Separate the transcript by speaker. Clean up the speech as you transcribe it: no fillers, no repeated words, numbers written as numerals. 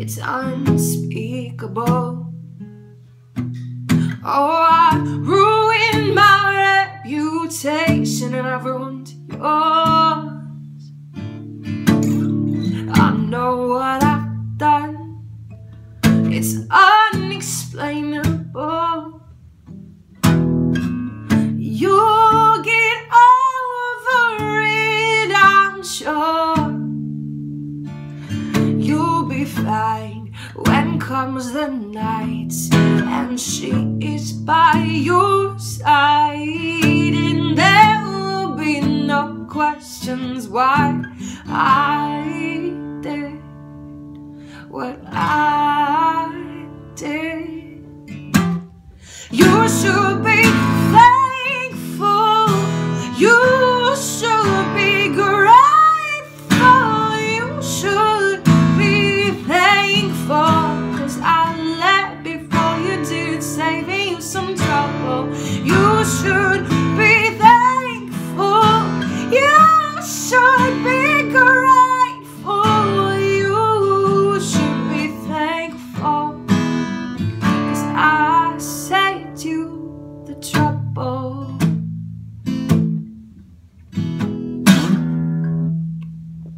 Speaker 1: it's unspeakable. Oh, I ruined my reputation and I've ruined yours. I know what I've done, it's unexplainable. You'll get over it, I'm sure. You'll be fine when comes the night and she is by your side, and there will be no questions why I did what I did. You should be